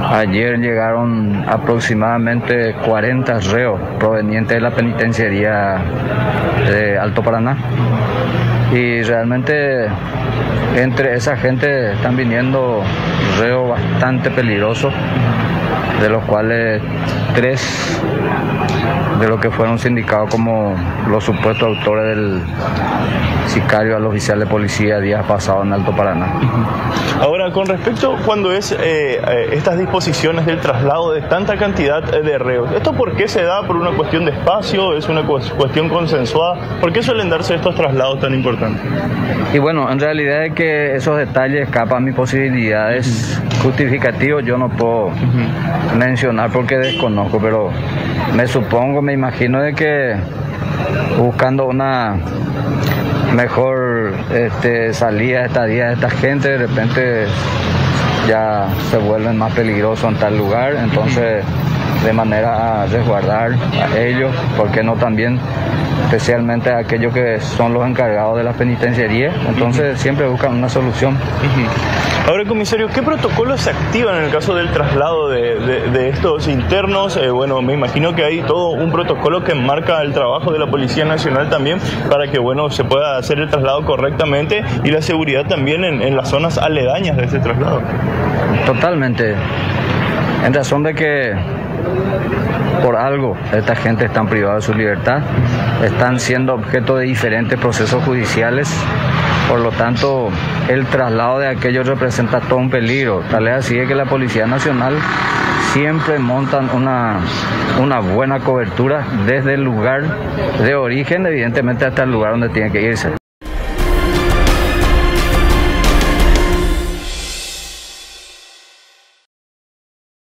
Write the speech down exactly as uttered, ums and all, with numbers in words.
Ayer llegaron aproximadamente cuarenta reos provenientes de la penitenciaría de Alto Paraná. Y realmente entre esa gente están viniendo reos bastante peligrosos, de los cuales tres de los que fueron sindicados como los supuestos autores del sicario al oficial de policía días pasados en Alto Paraná. Ahora, con respecto cuando es eh, estas disposiciones del traslado de tanta cantidad de reos, ¿esto por qué se da? ¿Por una cuestión de espacio? ¿Es una cuestión consensuada? ¿Por qué suelen darse estos traslados tan importantes? Y bueno, en realidad es que esos detalles escapan a mis posibilidades uh-huh. justificativos, yo no puedo uh-huh. mencionar porque desconozco, pero me supongo, me imagino de que buscando una mejor este, salida, estadía de esta gente, de repente ya se vuelven más peligrosos en tal lugar, entonces de manera a resguardar a ellos, porque no también especialmente a aquellos que son los encargados de la penitenciaría, entonces uh-huh. siempre buscan una solución. Uh-huh. Ahora, comisario, ¿qué protocolos se activan en el caso del traslado de, de, de estos internos? Eh, bueno, me imagino que hay todo un protocolo que marca el trabajo de la Policía Nacional también para que, bueno, se pueda hacer el traslado correctamente y la seguridad también en, en las zonas aledañas de ese traslado. Totalmente. En razón de que por algo esta gente está privada de su libertad, están siendo objeto de diferentes procesos judiciales, por lo tanto el traslado de aquellos representa todo un peligro. Tal es así que la Policía Nacional siempre montan una, una buena cobertura desde el lugar de origen, evidentemente hasta el lugar donde tiene que irse.